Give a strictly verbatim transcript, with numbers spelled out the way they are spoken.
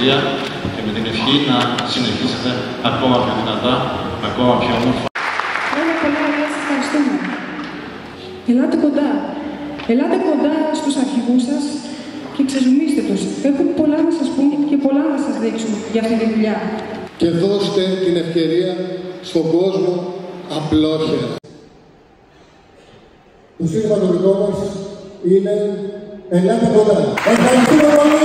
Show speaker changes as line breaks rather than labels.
Προεδρία και με την ευχή να συνεχίσετε ακόμα πιο δυνατά, ακόμα πιο όμορφα.
Χρόνια πολλά, ωραία, σας ευχαριστούμε. Ελάτε κοντά. Ελάτε κοντά στους αρχηγούς σας και ξεζουμίστε τους. Έχουν πολλά να σας πούν και πολλά να σας δείξουν για αυτή τη δουλειά.
Και δώστε την ευκαιρία στον κόσμο απλόχερα. Το σύνθημα το δικό μας είναι «Ελάτε κοντά». Ευχαριστούμε πολύ.